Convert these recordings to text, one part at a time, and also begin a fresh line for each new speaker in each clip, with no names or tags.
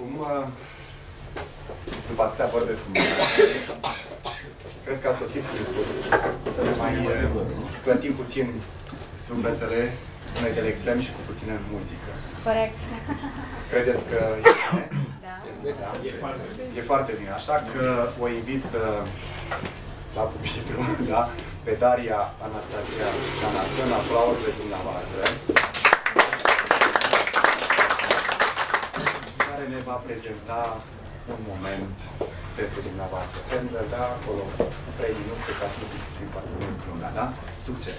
acum, după atâtea vorbe frumoase, cred că a sosit timpul să ne mai clătim puțin sufletele, să ne delectăm și cu puțină muzică.
Corect.
Credeți că e bine?
Da.
Da? E foarte bine. Așa că o invit la pupitru, da? Pe Daria Anastasia Tănase, în aplauzele dumneavoastră, care ne va prezenta un moment pentru dumneavoastră. Pentru că da, acolo 3 minute ca să nu fiți simpatic lumea, da? Succes!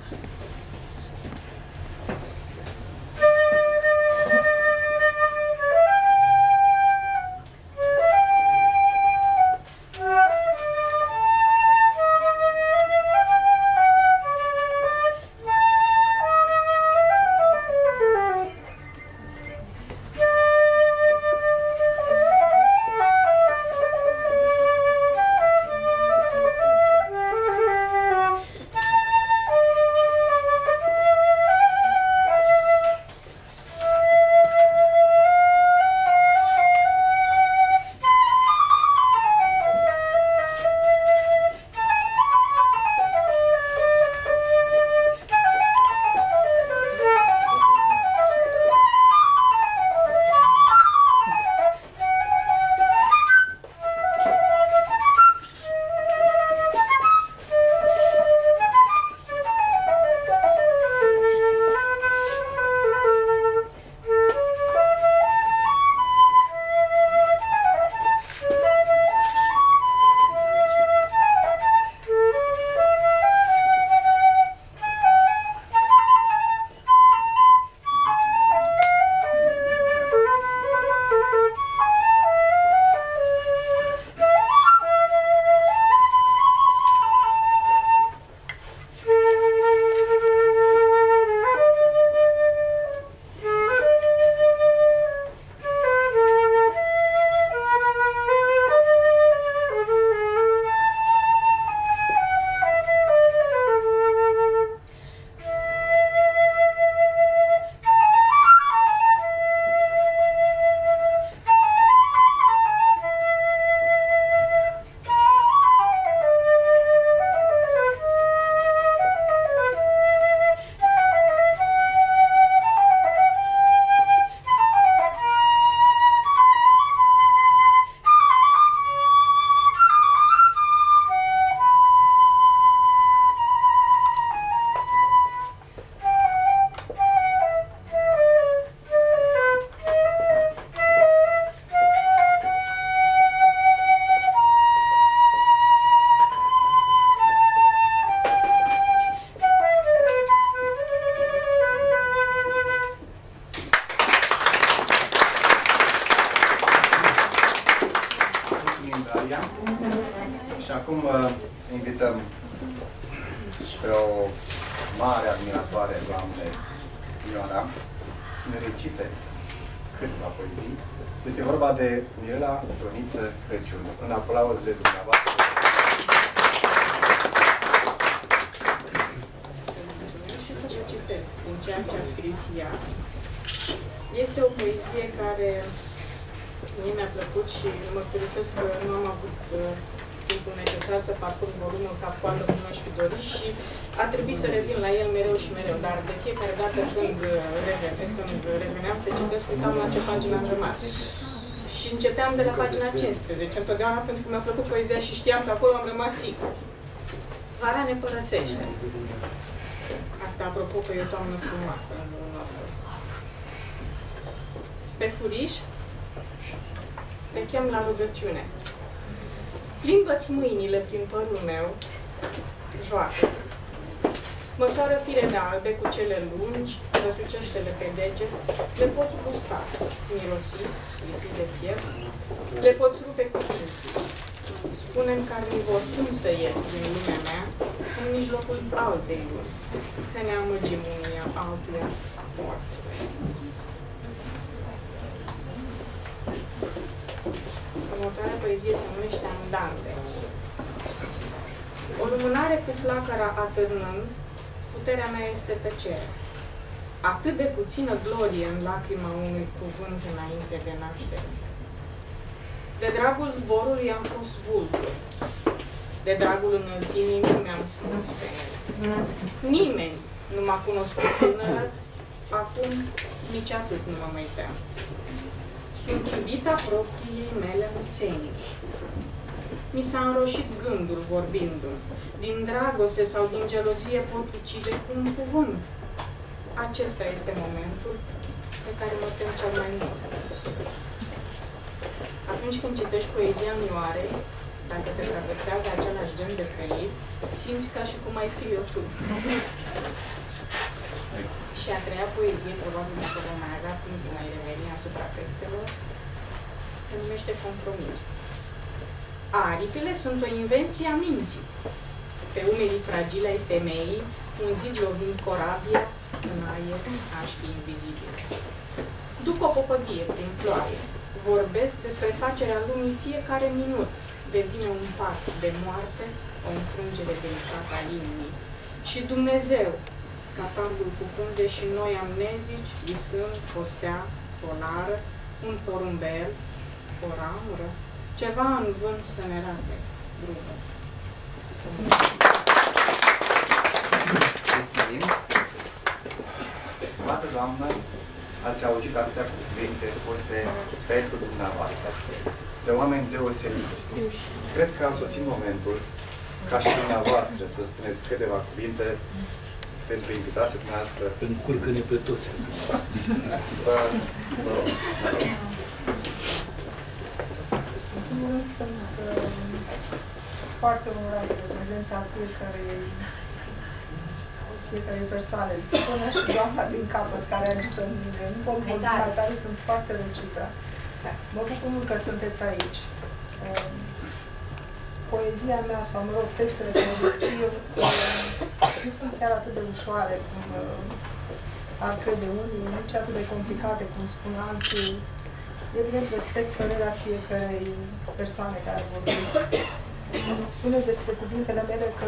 Și acum invităm pe o mare admiratoare, doamne Ioana, să ne recite câteva poezii. Este vorba de Mirela Troniță Crăciun. În aplauzele dumneavoastră.
Și să vă citesc din ceea ce a scris ea. Este o poezie care mie mi-a plăcut și mărturisesc că nu am avut timpul necesar să parcurg volumul cap-coadă cum aș fi dorit și a trebuit să revin la el mereu și mereu, dar de fiecare dată când reveneam să citesc, uitam la ce pagină am rămas. Și începeam de la pagina 15, întotdeauna pentru că mi-a plăcut poezia și știam că acolo am rămas sigur. Vara ne părăsește. Asta apropo că e o toamnă frumoasă în jurul nostru. Pe furiș te chem la rugăciune. Plimbă-ți mâinile prin părul meu, joacă. Măsoară fire de albe cu cele lungi, răsucește-le pe deget, le poți gusta, mirosi, lipi de piept, le poți rupe cu dinții. Spune-mi carnivor cum să ies din lumea mea, în mijlocul altei lumi, să ne amăgim unuia altuia morților. Următoarea poezie se numește Andante. O lumânare cu flacăra atârnând, puterea mea este tăcere. Atât de puțină glorie în lacrima unui cuvânt înainte de naștere. De dragul zborului am fost vultur. De dragul înălțimii nu mi-am smuls pe ele. Nimeni nu m-a cunoscut tânără, acum nici atât nu mă mai team. Sunt iubita propriei mele muțenii. Mi s-a înroșit gândul vorbindu-mi. Din dragoste sau din gelozie pot ucide cu un cuvânt. Acesta este momentul pe care mă tem cel mai mult. Atunci când citești poezia Mioarei, dacă te traversează același gen de trăiri, simți ca și cum ai scrie-o tu. Și a treia poezie, probabil că vom mai avea timp de mai reveni asupra textelor, se numește Compromis. Aripile sunt o invenție a minții. Pe umerii fragile ai femeii, un zid lovind corabia, în aer, aștii invizibil. Duc o popădie prin ploaie. Vorbesc despre facerea lumii fiecare minut. Devine un pat de moarte, o înfrângere delicată a inimii. Și Dumnezeu, capabil cu punze și noi amnezici, visând o stea polară, un porumbel, o ramură, ceva în vânt să ne rate drumul.
Mulțumim! Stimată doamnă, ați auzit atâtea cuvinte spuse pentru dumneavoastră, de oameni deosebiți. Cred că a sosit momentul ca și dumneavoastră să spuneți câteva cuvinte pentru invitația dumneavoastră.
Încurcă-ne pe toți.
Sunt foarte onorată de prezența fiecare persoane. Până și doamna din capăt care agită în mine. Nu pot vorbi mai tare, sunt foarte răcită. Mă bucur mult că sunteți aici. Poezia mea, sau mă rog, textele care descriu, nu sunt chiar atât de ușoare cum ar crede unii, nici atât de complicate cum spun alții. Evident, respect părerea fiecarei persoane care a vorbit. Spuneți despre cuvintele mele că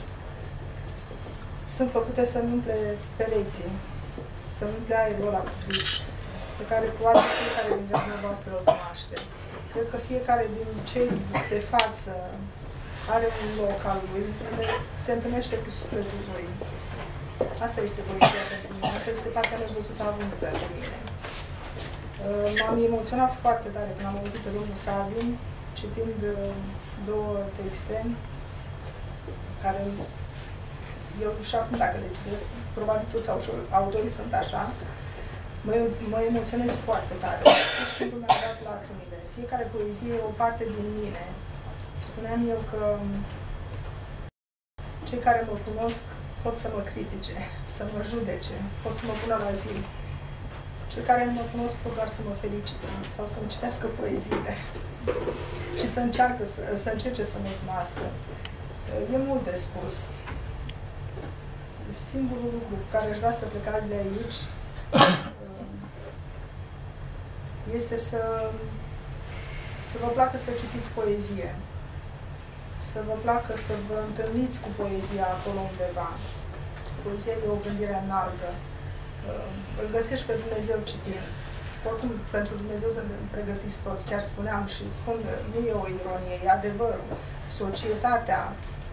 sunt făcute să-mi umple pereții, să-mi umple aerul ăla cu Crist, pe care probabil fiecare dintre dumneavoastră îl cunoaște. Cred că fiecare din cei de față are un loc al lui, unde se întâlnește cu sufletul lui. Asta este poezia pentru mine, asta este partea nevăzută a vândului pentru mine. M-am emoționat foarte tare când am auzit pe domnul Savin, citind două texte, care eu și acum dacă le citesc, probabil toți autorii sunt așa, mă emoționez foarte tare. Pur și simplu mi-am dat lacrimile. Fiecare poezie e o parte din mine. Spuneam eu că cei care mă cunosc pot să mă critique, să mă judece, pot să mă pună la zi. Cei care nu mă cunosc pot doar să mă felicite sau să-mi citească poeziile și să încerce să mă cunoască. E mult de spus. Singurul lucru care aș vrea să plecați de aici este să vă placă să citiți poezie, să vă placă să vă întâlniți cu poezia acolo undeva. Poezia e o gândire înaltă. Îl găsești pe Dumnezeu citind. Oricum, pentru Dumnezeu suntem pregătiți toți. Chiar spuneam și spun, nu e o ironie, e adevărul. Societatea,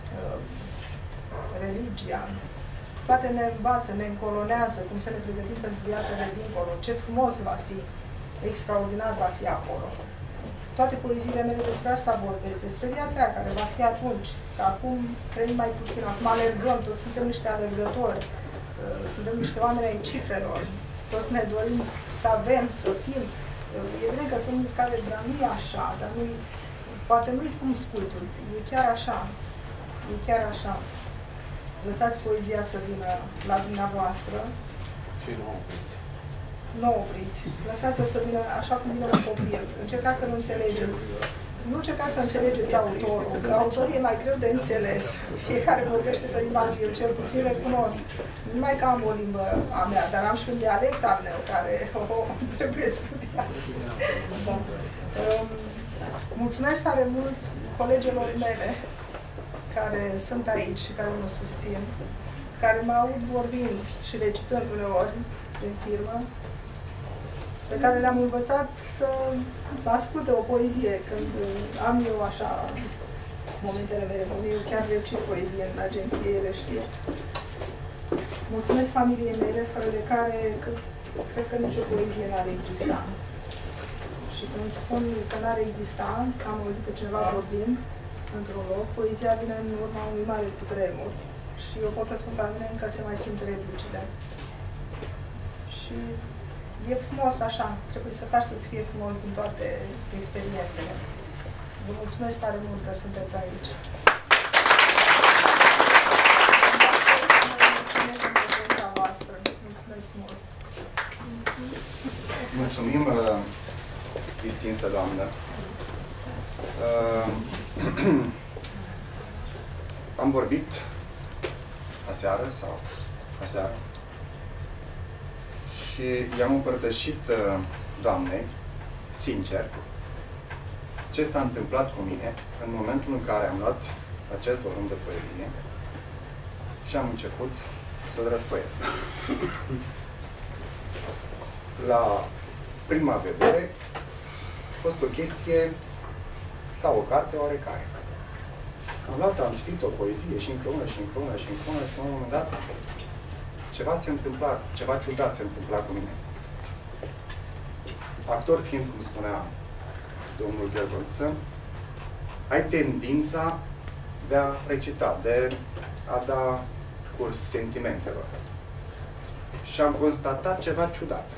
religia, toate ne învață, ne încolonează cum să ne pregătim pentru viața de dincolo. Ce frumos va fi, extraordinar va fi acolo. Toate poeziile mele despre asta vorbesc, despre viața aia care va fi atunci. Că acum trăim mai puțin, acum alergăm, toți suntem niște alergători. Suntem niște oameni ai cifrelor. Toți ne dorim să avem, să fim. Evident că sunt mulți care, dar nu e așa, dar nu poate nu-i cum spui tu, e chiar așa. E chiar așa. Lăsați poezia să vină la dumneavoastră.
Și nu opriți.
Nu opriți. Lăsați-o să vină așa cum vine un copil. Încercați să nu înțelegeți. Nu încercați să înțelegeți autorul, că autorul e mai greu de înțeles. Fiecare vorbește pe limba lui, eu cel puțin recunosc. Numai că am o limbă a mea, dar am și un dialect al meu care trebuie studiat. Da. Mulțumesc tare mult colegilor mele care sunt aici și care mă susțin, care mă aud vorbind și recitând uneori prin firmă. pe care le-am învățat să asculte o poezie când am eu așa momentele mele. Eu chiar recit poezie în agenție, ele știu. Mulțumesc familiei mele, fără de care cred că nicio poezie n-ar exista. Și când spun că n-ar exista, că am auzit pe cineva vorbind într-un loc, poezia vine în urma unui mare cutremur. Și eu pot să spun că la mine încă se mai simt replicile. Și e frumos așa, trebuie să faci să-ți fie frumos din toate experiențele. Vă mulțumesc tare mult că sunteți aici. Mulțumesc în prezența voastră. Mulțumesc mult.
Mulțumim, distinsă doamnă. Am vorbit aseară și i-am împărtășit doamnei, sincer, ce s-a întâmplat cu mine în momentul în care am luat acest volum de poezie și am început să-l răsfoiesc. La prima vedere a fost o chestie ca o carte oarecare. Am luat, am citit o poezie și încă una și încă una și încă una și la un moment dat ceva se întâmpla, ceva ciudat se întâmpla cu mine. Actor fiind, cum spunea domnul Gheorghiță, ai tendința de a recita, de a da curs sentimentelor. Și am constatat ceva ciudat.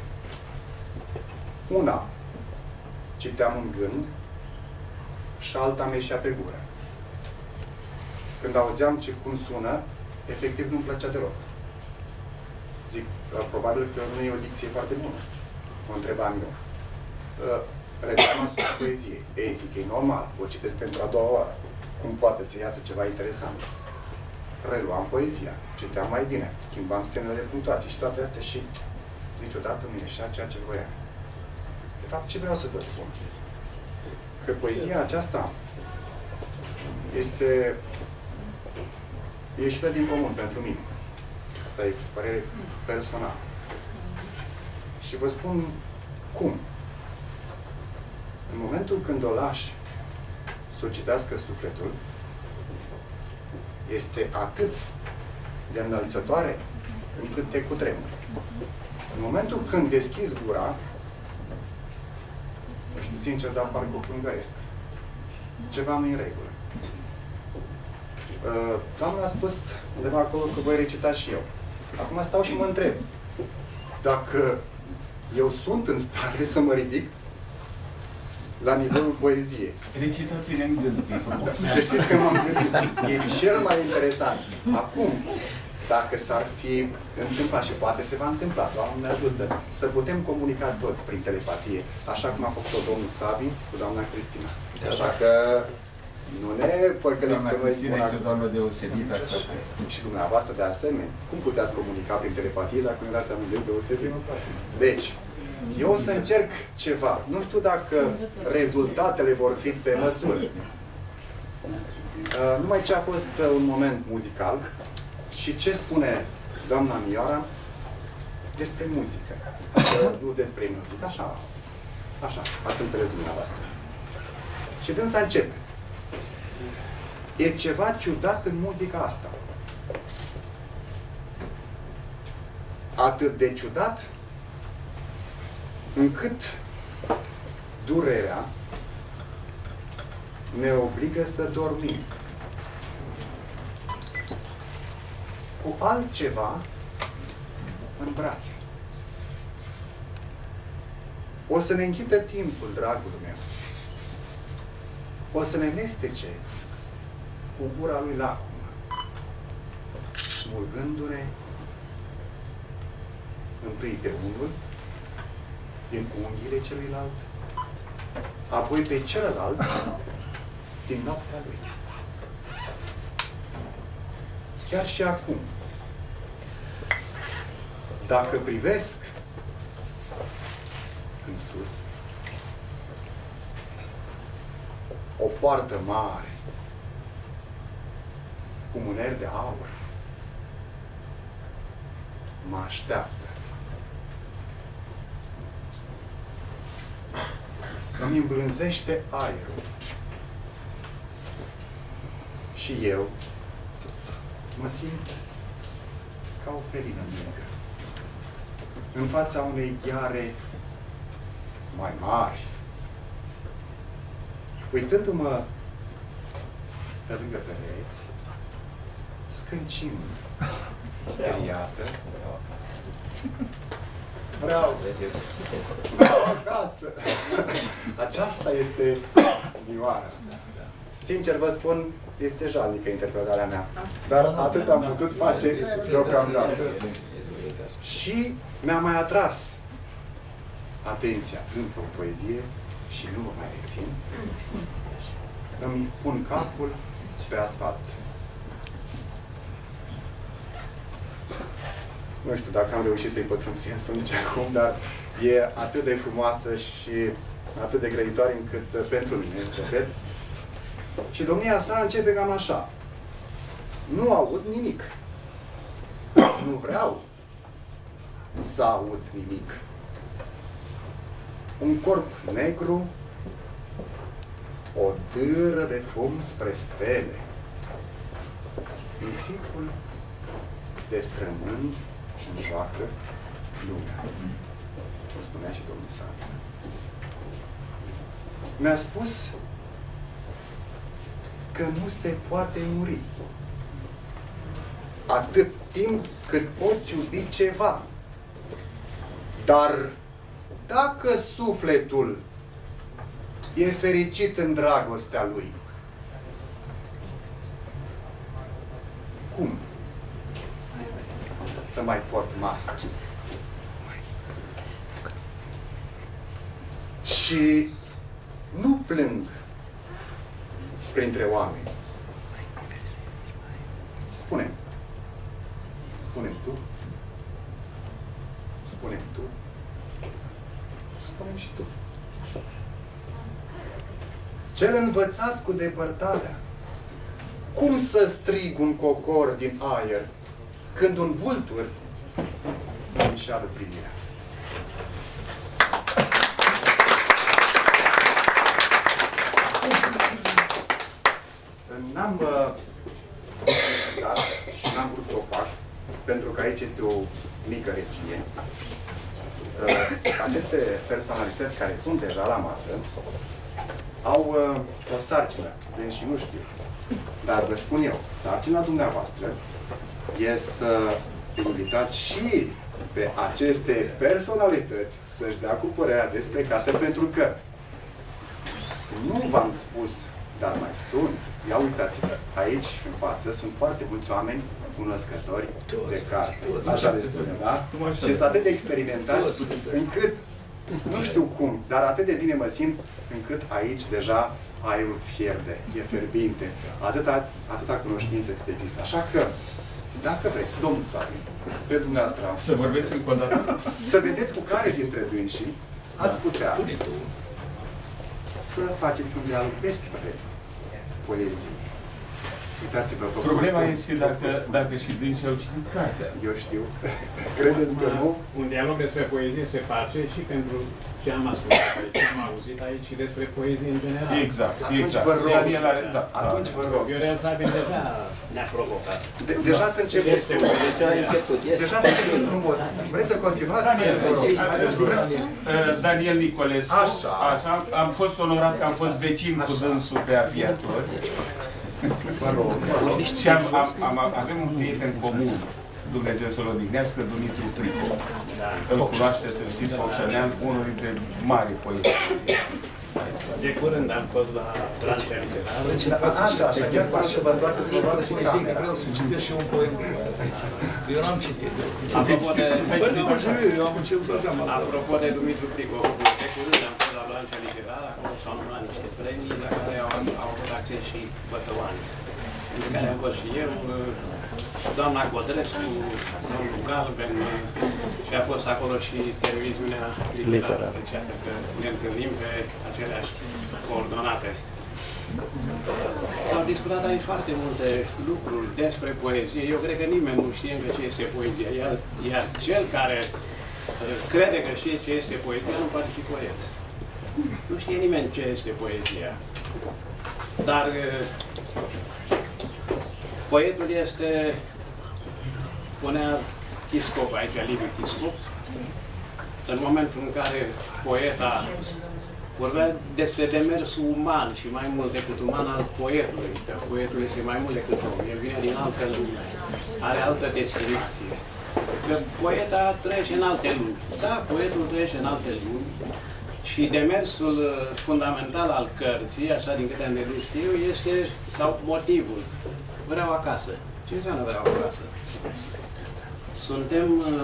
Una, citeam în gând și alta mi ieșea pe gură. Când auzeam cum sună, efectiv nu-mi plăcea deloc. Zic, probabil că nu e o dicție foarte bună. Mă întrebam eu. Reclama asupra poeziei. Ei, zic, e normal, o citesc pentru a doua oară. Cum poate să iasă ceva interesant? Reluam poezia, citeam mai bine, schimbam semnele de punctuație și toate astea și niciodată nu ieșea ceea ce voiam. De fapt, ce vreau să vă spun? Că poezia aceasta este ieșită din comun pentru mine. Asta e părere personală. Și vă spun cum. În momentul când o lași să o citească sufletul, este atât de înălțătoare încât te cutremuri. În momentul când deschizi gura, nu știu, sincer, dar parcă o pângăresc. Ceva nu-i în regulă. Doamna a spus undeva acolo că voi recita și eu. Acum stau și mă întreb dacă eu sunt în stare să mă ridic la nivelul poeziei.
Recitați-le în gând.
Să știți că m-am gândit. E cel mai interesant. Acum, dacă s-ar fi întâmplat și poate se va întâmpla, Doamne ne ajută, să putem comunica toți prin telepatie, așa cum a făcut-o domnul Savi cu doamna Cristina. Așa că nu ne păcăliți că noi
Cristina este o doamnă deosebită.
și dumneavoastră de asemenea. Cum puteți comunica prin telepatie dacă nu erați amândoi deosebiți? Deci, eu o să încerc ceva. Nu știu dacă rezultatele vor fi pe măsură. Numai ce a fost un moment muzical și ce spune doamna Mioara despre muzică. Nu despre muzică, așa. Așa, ați înțeles dumneavoastră. Și dânsa începe. E ceva ciudat în muzica asta. Atât de ciudat încât durerea ne obligă să dormim cu altceva în brațe. O să ne închidă timpul, dragul meu. O să ne mestece cu gura lui lacumă, smulgându-ne întâi de unul, din unghiile celuilalt, apoi pe celălalt, din noaptea lui. Chiar și acum, dacă privesc în sus, o poartă mare, cu mâneri de aur, mă așteaptă. îmi îmblânzește aerul. Și eu mă simt ca o felină mică în fața unei gheare mai mari. Uitându-mă pe lângă pereți, scâncind, speriată, vreau acasă. Aceasta este Mioara. Sincer vă spun, este jalnică interpretarea mea. Dar atât am putut face deocamdată. Și mi-a mai atras atenția într-o poezie și nu vă mai rețin. Îmi pun capul pe asfalt. Nu știu dacă am reușit să-i pătrund sensul nici acum, dar e atât de frumoasă și atât de grăitoare încât pentru mine, repet. Și domnia sa începe cam așa. Nu aud nimic. Nu vreau să aud nimic. Un corp negru, o dâră de fum spre stele. Nisipul destrămând în joacă lumea. O spunea și domnul Sabin. Mi-a spus că nu se poate muri atât timp cât poți iubi ceva. Dar dacă sufletul e fericit în dragostea lui, cum să mai port mască? Și nu plâng printre oameni. Spune-mi. Spune-mi tu. Spune-mi tu. Spune-mi și tu. Cel învățat cu depărtarea. Cum să strig un cocor din aer când un vultur înșeală privirea? N-am precizat și n-am vrut să o fac, pentru că aici este o mică regie. Aceste personalități care sunt deja la masă au o sarcină, deși nu știu. Dar vă spun eu, sarcina dumneavoastră e să invitați și pe aceste personalități să-și dea cu părerea despre carte, pentru că nu v-am spus, dar mai sunt. Ia uitați-vă, aici, în față, sunt foarte mulți oameni cunoscători de carte. Așa le spune, da? Și sunt atât de experimentați încât, nu știu cum, dar atât de bine mă simt încât aici deja aerul fierbe, e fierbinte. Atâta cunoștință cât există. Așa că, dacă vreți, domnul Sabin, pe dumneavoastră...
Să vorbeți încă o dată?
Să vedeți cu care dintre dânsii ați putea să faceți un dialog despre poezie. Uitați-vă,
problema este dacă și dânsii au citit cartea.
Eu știu. Credeți că nu?
Un dialog despre poezie se face și pentru ce am ascultat aici, ce am auzit aici și despre poezie în general.
Exact,
atunci
exact.
Vă rog, atunci vă rog.
Viorel Sabin deja ne-a provocat.
Deja ați început. Deja ați început frumos. Vreți să continuați?
Daniel Nicolescu. Așa. Am fost onorat că am fost vecin cu dânsul pe aviator. Și avem un prieten comun, Dumnezeu să-l odihnească, Dumitru Prico. Îl cunoașteți, îl știți, Focșănean, unul dintre mari poeți.
De curând am fost la Lancia Literară.
Așa, chiar vreau să vă întoarceți să vă vadă și camera.
Vreau să citesc și un poem. Eu n-am citit.
Eu
am început așa.
Apropo de Dumitru Prico, de curând am fost la Lancia Literară, acolo s-au numărat niște premii la care au avut acces și bătăoani. În care am fost și eu, doamna Codrescu, domnul Galben, și a fost acolo și televiziunea literară. Deci iată că ne întâlnim pe aceleași coordonate. S-au discutat aici foarte multe lucruri despre poezie. Eu cred că nimeni nu știe încă ce este poezia. Iar cel care crede că știe ce este poezia nu poate fi poet. Nu știe nimeni ce este poezia. Dar poetul este, spunea Chiscop, aici Liviu Chiscop, în momentul în care poeta vorbea despre demersul uman și mai mult decât uman al poetului, că poetul este mai mult decât om, el vine din altă lume, are altă descripție. Că poeta trece în alte lumi. Da, poetul trece în alte lumi și demersul fundamental al cărții, așa din câte am dedus eu, este, sau motivul, vreau acasă. Ce înseamnă vreau acasă? Suntem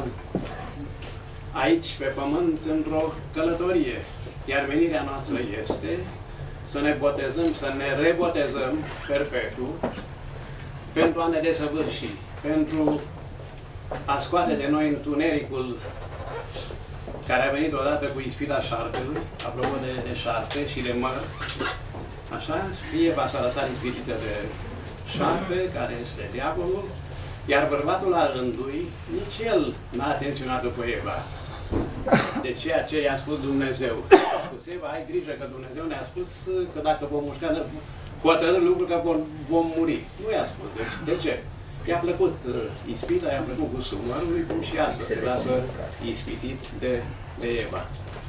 aici, pe pământ, într-o călătorie. Iar menirea noastră este să ne botezăm, să ne rebotezăm perpetu pentru a ne desăvârși, pentru a scoate de noi întunericul care a venit odată cu ispita șarpelui, apropo de șarpe și de măr, așa, Eva s-a lăsat ispitită de șarpe, care este diavolul, iar bărbatul la rândui, nici el n-a atenționat după Eva de ceea ce i-a spus Dumnezeu. A spus Eva, ai grijă că Dumnezeu ne-a spus că dacă vom mușca, hotărât lucru că vom muri. Nu i-a spus. De ce? I-a plăcut ispita, i-a plăcut gustul mărului, cum și astăzi se lasă ispitit de Eva.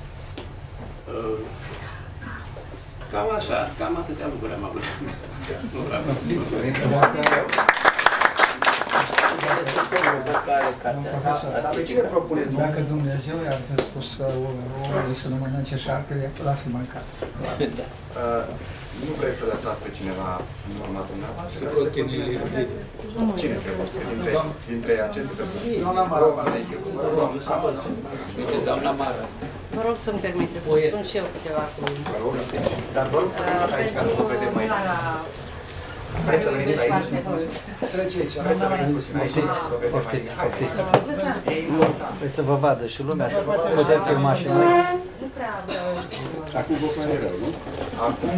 Cam așa, cam atâtea lucruri am avut.
Dar pe cine propuneți?
Dacă Dumnezeu i-ar fi spus omului să nu mănânce șarpele, l-ar fi mâncat.
Nu vreți să lăsați pe cineva în urma dumneavoastră? Cine trebuie să dintre aceste persoane?
Doamna Mara.
Uite, doamna Mara.
Vă rog să-mi permiteți să spun și eu câteva cuvinte.
Dar vă rog să veniți aici ca să vă vedem mai bine. Vreți să veniți aici?
Trece aici.
Vreți să veniți puțin aici să vă vedem mai bine? E important.
Păi să vă vadă și lumea, să putem filma și noi.
Nu prea vreau să...
Acum vă pare rău, nu?
Acum?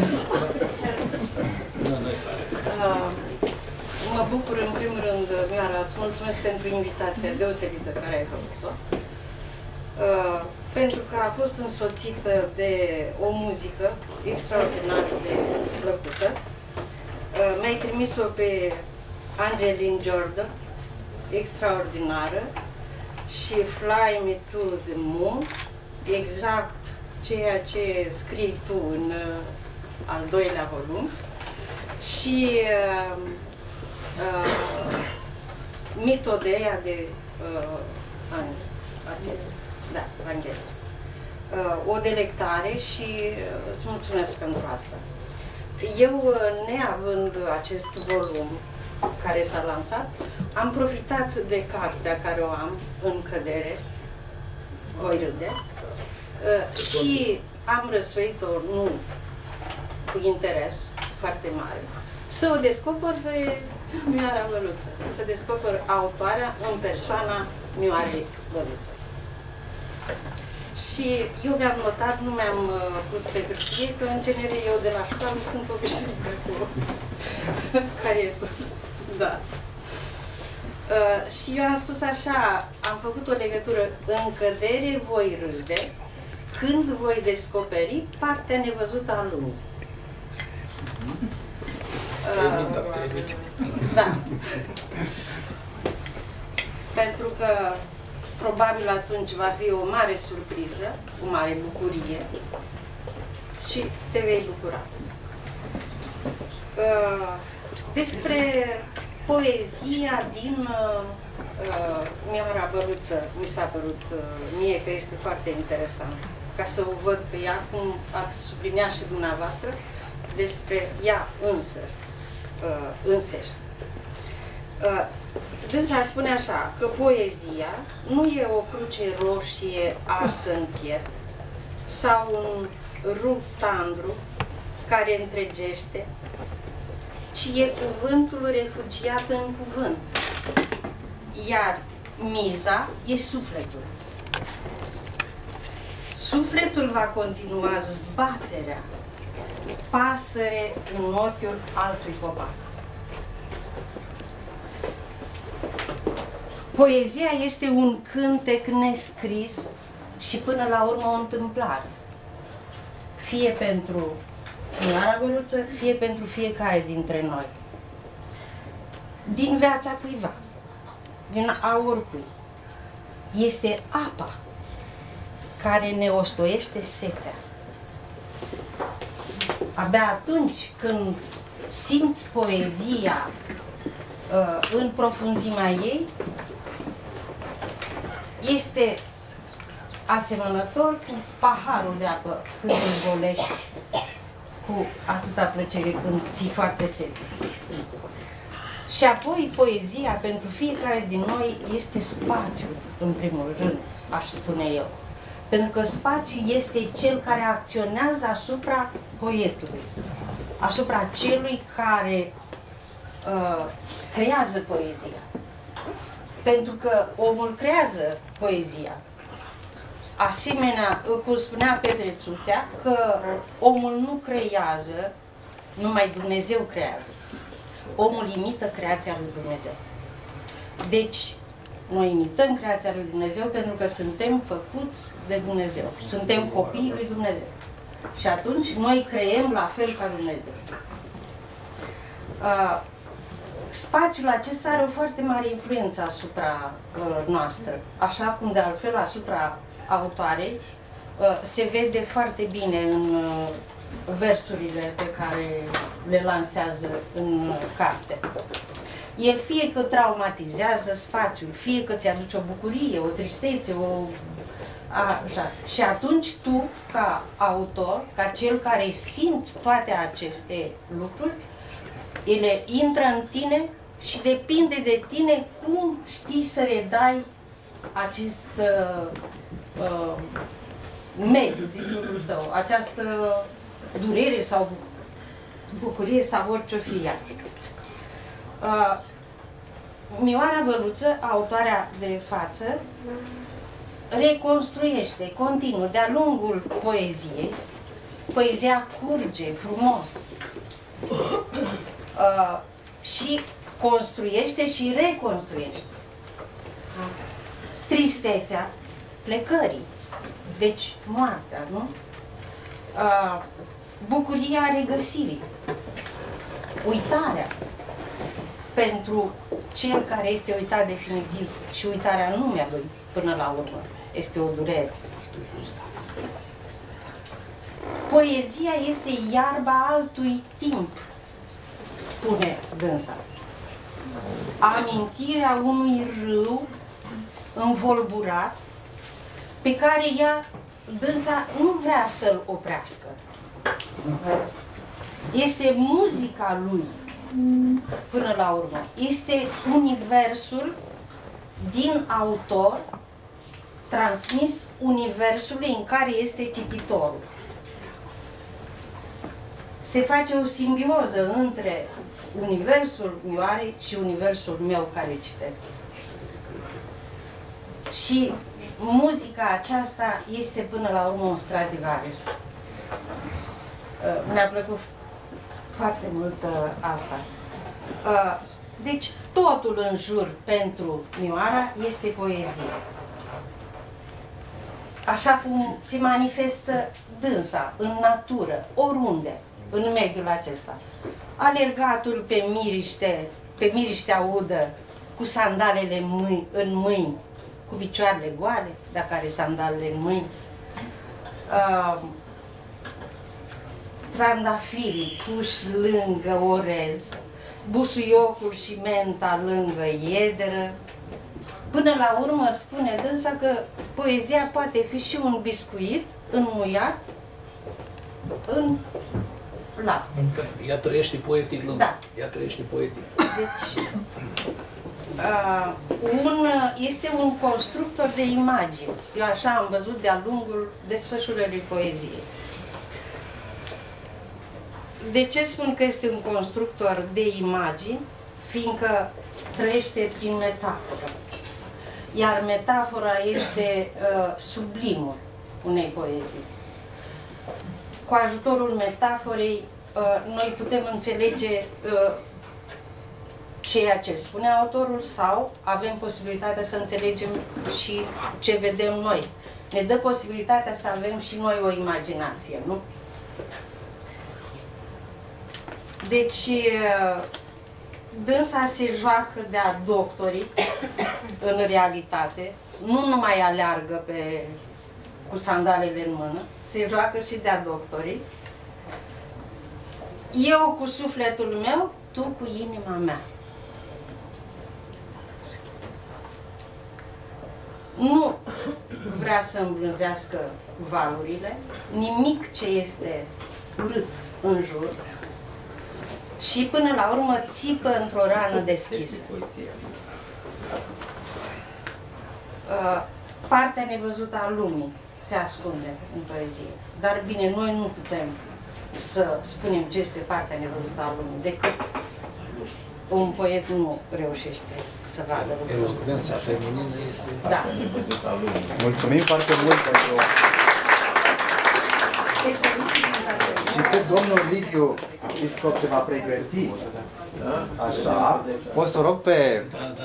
Mă bucur în primul rând, Mioara, îți mulțumesc pentru invitația deosebită care ai făcut-o. Pentru că a fost însoțită de o muzică extraordinar de plăcută. Mi-ai trimis-o pe Angeline Jordan, extraordinară, și Fly Me to the Moon, exact ceea ce scrii tu în al doilea volum, și Mitodeia de Vangelis. O delectare și îți mulțumesc pentru asta. Eu, neavând acest volum care s-a lansat, am profitat de cartea care o am în cădere, voi râde, și am răsfăit-o, nu cu interes foarte mare, să o descoper pe Mioara Băluță, să descoper autoarea în persoana Mioarei Băluță. Și eu mi-am notat, nu mi-am pus pe hârtie, că în genere eu de la școală sunt obișnuită cu caietul. Da. Și eu am spus așa, am făcut o legătură, în cădere voi râde, când voi descoperi partea nevăzută a lumii. Da. Pentru că probabil atunci va fi o mare surpriză, o mare bucurie și te vei bucura. Despre poezia din Mioara Băluță mi s-a părut mie că este foarte interesant, ca să o văd pe ea, cum ați subliniat și dumneavoastră, despre ea însăși. Dânsa spune așa, că poezia nu e o cruce roșie arsă în piept sau un rug tandru care întregește, ci e cuvântul refugiat în cuvânt, iar miza e sufletul. Sufletul va continua zbaterea, pasăre în ochiul altui copac. Poezia este un cântec nescris și până la urmă o întâmplare. fie pentru Mioara Văluță, fie pentru fiecare dintre noi. Din viața cuiva, din a oricui, este apa care ne ostoiește setea. Abia atunci când simți poezia în profunzimea ei, este asemănător cu paharul de apă când îl golești cu atâta plăcere când ții foarte sete. Și apoi poezia pentru fiecare din noi este spațiul, în primul rând, aș spune eu. Pentru că spațiul este cel care acționează asupra poetului, asupra celui care creează poezia. Pentru că omul creează poezia. Asemenea, cum spunea Petre Țuțea, că omul nu creează, numai Dumnezeu creează. Omul imită creația lui Dumnezeu. Deci, noi imităm creația lui Dumnezeu pentru că suntem făcuți de Dumnezeu. Suntem copiii lui Dumnezeu. Și atunci noi creăm la fel ca Dumnezeu. Spațiul acesta are o foarte mare influență asupra noastră, așa cum de altfel asupra autoarei se vede foarte bine în versurile pe care le lansează în carte. El fie că traumatizează spațiul, fie că ți-aduce o bucurie, o tristețe, așa. Și atunci tu, ca autor, ca cel care simți toate aceste lucruri, ele intră în tine și depinde de tine cum știi să redai acest mediu din jurul tău, această durere sau bucurie sau orice o fie ea. Mioara Văluță, autoarea de față, reconstruiește continuu de-a lungul poeziei. Poezia curge frumos și construiește și reconstruiește tristețea plecării, deci moartea, nu? Bucuria regăsirii, uitarea pentru cel care este uitat definitiv și uitarea numea lui până la urmă este o durere. Poezia este iarba altui timp, spune dânsa. Amintirea unui râu învolburat pe care ea, dânsa, nu vrea să-l oprească. Este muzica lui până la urmă. Este universul din autor transmis universului în care este cititorul. Se face o simbioză între universul Mioarei și universul meu care citesc. Și muzica aceasta este până la urmă un Stradivarius. Mi-a plăcut foarte mult asta. Deci totul în jur pentru Mioara este poezie. Așa cum se manifestă dânsa în natură, oriunde, în mediul acesta. Alergatul pe miriștea udă, cu sandalele în mâini, cu picioarele goale, dacă are sandalele în mâini. Trandafirii puși lângă orez, busuiocul și menta lângă iederă. Până la urmă spune dânsa că poezia poate fi și un biscuit înmuiat în lapte.
Ea trăiește poetic lângă.
Da.
Ea trăiește poetic.
Deci, este un constructor de imagini. Eu așa am văzut de-a lungul desfășurării poeziei. De ce spun că este un constructor de imagini? Fiindcă trăiește prin metaforă. Iar metafora este sublimul unei poezii. Cu ajutorul metaforei, noi putem înțelege ceea ce spune autorul sau avem posibilitatea să înțelegem și ce vedem noi. Ne dă posibilitatea să avem și noi o imaginație, nu? Deci, dânsa se joacă de-a doctorii, în realitate, nu numai aleargă cu sandalele în mână, se joacă și de-a doctorii. Eu cu sufletul meu, tu cu inima mea. Nu vrea să îmblânzească valurile, nimic ce este urât în jur și până la urmă țipă într-o rană deschisă. Partea nevăzută a lumii se ascunde în poezie. Dar bine, noi nu putem să spunem ce este partea nevăzută a lumii, decât un poet nu reușește să vadă lucrurile.
Elocvența feminină este...
Da.
Mulțumim foarte mult pentru... Și cât domnul Liviu Piscop se va pregăti, așa, o să rog pe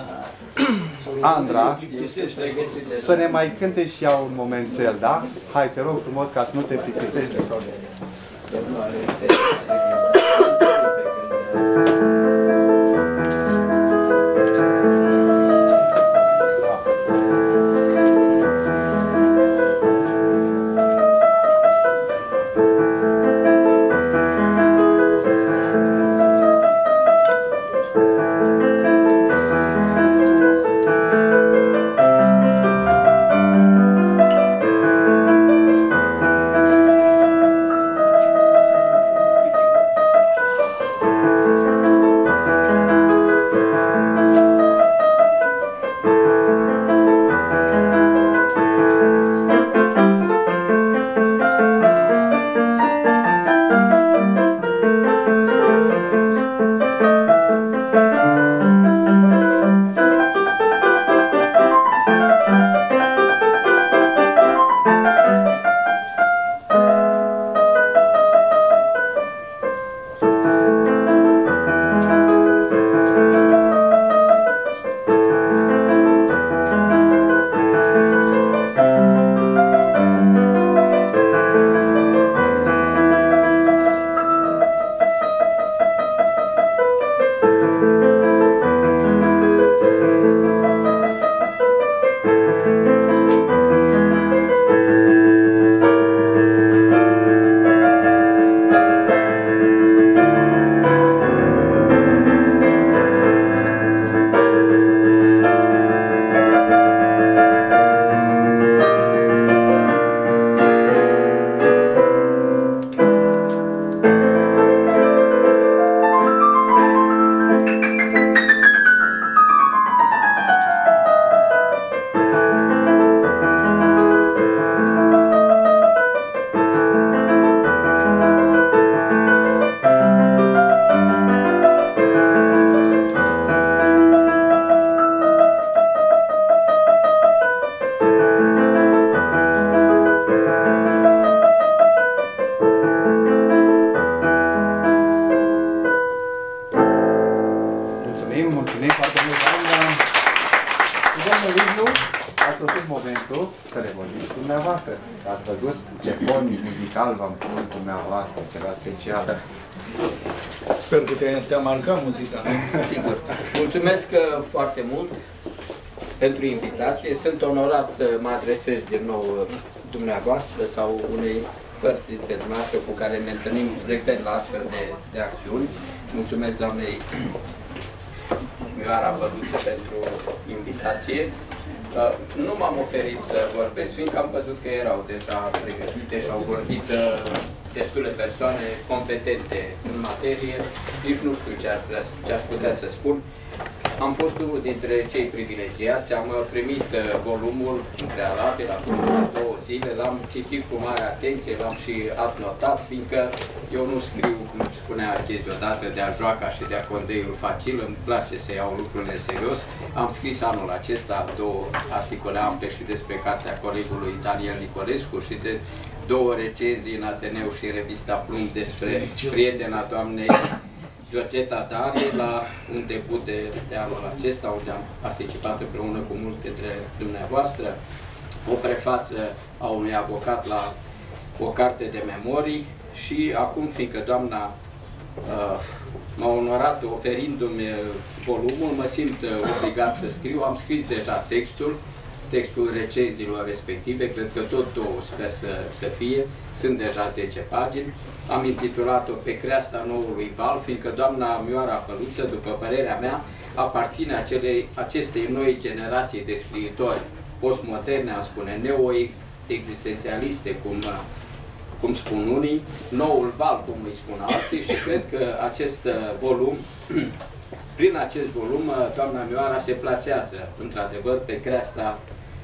Andra să ne mai cânte și ea un momențel, da? Hai, te rog frumos ca să nu te plictisești de tot. Ați văzut ce fond muzical v-am pus dumneavoastră, ceva special.
Sper că te-a marcat muzica.
Sigur. Mulțumesc foarte mult pentru invitație. Sunt onorat să mă adresez din nou dumneavoastră sau unei părți dintre dumneavoastră cu care ne întâlnim frecvent la astfel de acțiuni. Mulțumesc doamnei Mioara Băluță pentru invitație. Nu m-am oferit să vorbesc, fiindcă am văzut că erau deja pregătite și au vorbit destule persoane competente în materie. Nici nu știu ce aș putea să spun. Am fost unul dintre cei privilegiați, am primit volumul în prealabil, acum 2 zile, l-am citit cu mare atenție, l-am și adnotat, fiindcă eu nu scriu, cum spunea Archezi odată, de-a joaca și de-a condeiul facil, îmi place să iau lucrurile serios. Am scris anul acesta 2 articole ample și despre cartea colegului Daniel Nicolescu și de 2 recenzii în Ateneu și în revista Plumb despre prietena doamnei Georgeta Darie, la un debut de anul acesta, unde am participat împreună cu mulți dintre dumneavoastră, o prefață a unui avocat la o carte de memorii, și acum, fiindcă doamna m-a onorat oferindu-mi volumul, mă simt obligat să scriu. Am scris deja textul recenziilor respective, cred că tot 2 sper să fie, sunt deja 10 pagini. Am intitulat-o Pe creasta noului val, fiindcă doamna Mioara Păluță, după părerea mea, aparține acestei noi generații de scriitori postmoderne, am spune, neo-existențialiste, cum spun unii, noul val, cum îi spun alții, și cred că acest volum, prin acest volum, doamna Mioara se plasează, într-adevăr, pe creasta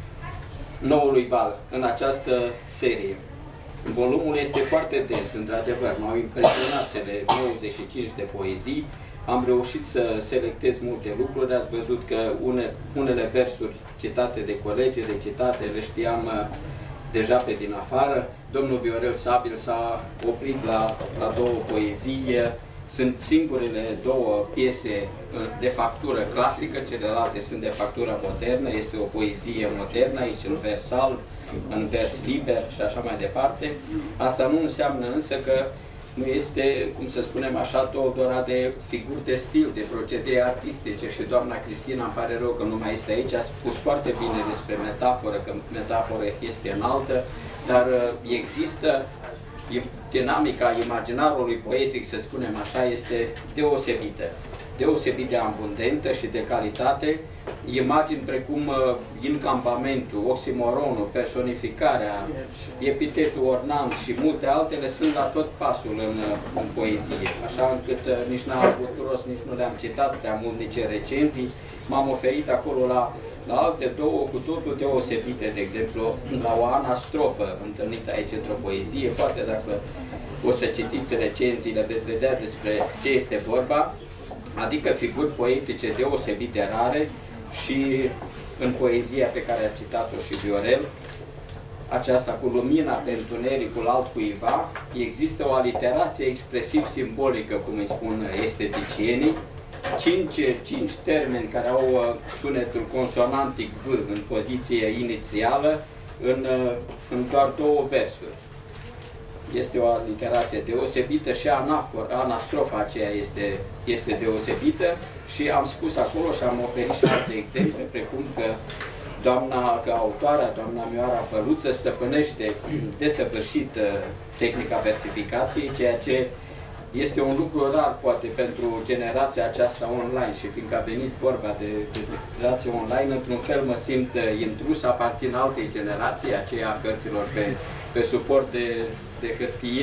noului val în această serie. Volumul este foarte dens, într-adevăr, m-au impresionat cele 95 de poezii, am reușit să selectez multe lucruri, ați văzut că unele versuri citate de colegi, recitate, le știam deja pe din afară. Domnul Viorel Sabil s-a oprit la 2 poezii, sunt singurele 2 piese de factură clasică, celelalte sunt de factură modernă, este o poezie modernă aici în vers alb, în vers liber și așa mai departe. Asta nu înseamnă însă că nu este, cum să spunem așa, Teodora de figuri de stil, de procedee artistice, și doamna Cristina, îmi pare rău că nu mai este aici, a spus foarte bine despre metaforă, că metafora este înaltă, dar există dinamica imaginarului poetic, să spunem așa, este deosebită. Deosebit de abundentă și de calitate, imagini precum incampamentul, oximoronul, personificarea, epitetul ornament și multe altele sunt la tot pasul în poezie, așa încât nici n-am avut rost, nici nu le-am citat prea mult, nici recenzii. M-am oferit acolo la alte 2 cu totul deosebite, de exemplu, la o anastrofă întâlnită aici într-o poezie. Poate dacă o să citiți recenziile, veți vedea despre ce este vorba, adică figuri poetice deosebit de rare. Și în poezia pe care a citat-o și Viorel, aceasta cu lumina pe întunericul altcuiva, există o aliterație expresiv-simbolică, cum îi spun esteticienii, 5 termeni care au sunetul consonantic V în poziție inițială în doar 2 versuri. Este o aliterație deosebită și anastrofa aceea este deosebită, și am spus acolo și am oferit și alte exemple, precum că autoarea, doamna Mioara Păluță, stăpânește desăvârșit tehnica versificației, ceea ce este un lucru rar, poate, pentru generația aceasta online, și fiindcă a venit vorba de generație online, într-un fel mă simt intrus, aparțin altei generații, aceea a cărților pe suport de hârtie.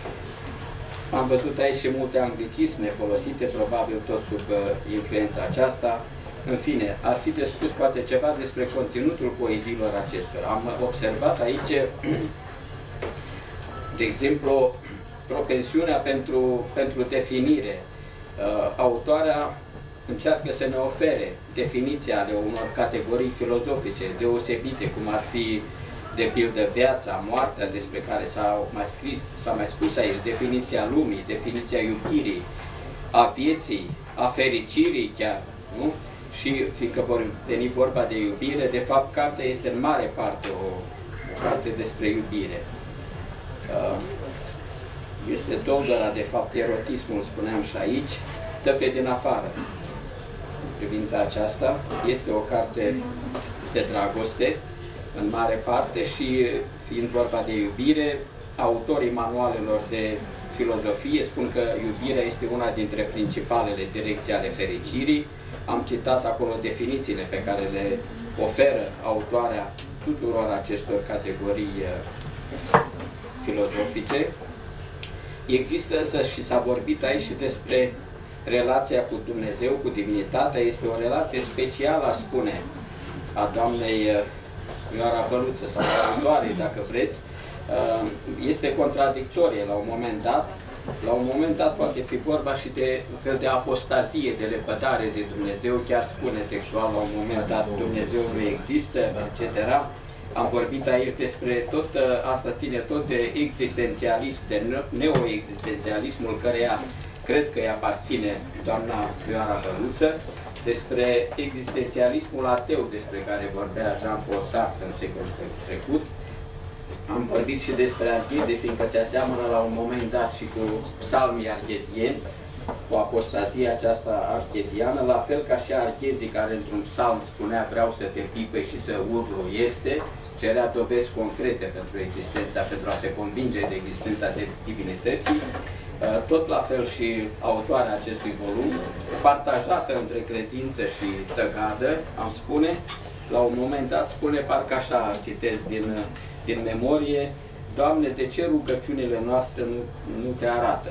Am văzut aici și multe anglicisme folosite, probabil tot sub influența aceasta. În fine, ar fi de spus poate ceva despre conținutul poeziilor acestora. Am observat aici, de exemplu, propensiunea pentru definire. Autoarea încearcă să ne ofere definiții ale unor categorii filozofice deosebite, cum ar fi, de pildă, viața, moartea, despre care s-a mai spus aici, definiția lumii, definiția iubirii, a vieții, a fericirii chiar, nu? Și fiindcă vor veni vorba de iubire, de fapt, cartea este în mare parte o carte despre iubire. Este Teodora, de fapt, erotismul, spuneam și aici, dă pe din afară. În privința aceasta, este o carte de dragoste, în mare parte, și fiind vorba de iubire, autorii manualelor de filozofie spun că iubirea este una dintre principalele direcții ale fericirii. Am citat acolo definițiile pe care le oferă autoarea tuturor acestor categorii filozofice. Există însă, și s-a vorbit aici și despre relația cu Dumnezeu, cu divinitatea, este o relație specială, aș spune, a doamnei Mioara Păluță, sau a autoarei, dacă vreți, este contradictorie la un moment dat. La un moment dat poate fi vorba și de un fel de apostazie, de lepădare de Dumnezeu, chiar spune textual la un moment dat Dumnezeu nu există, etc. Am vorbit aici despre tot, asta ține tot de existențialism, de neo-existențialismul căreia cred că îi aparține doamna Mioara Păluță, despre existențialismul ateu despre care vorbea Jean-Paul Sartre în secolul trecut, Am vorbit și despre archezi, fiindcă se aseamănă la un moment dat și cu psalmii archezieni, cu apostazia aceasta archeziană, la fel ca și archezii care într-un psalm spunea vreau să te pipe și să urlu este, cerea dovezi concrete pentru existența, pentru a se convinge de existența de divinității. Tot la fel și autoarea acestui volum, partajată între credință și tăgadă, am spune, la un moment dat spune, parcă așa citesc din memorie, Doamne, de ce rugăciunile noastre nu te arată?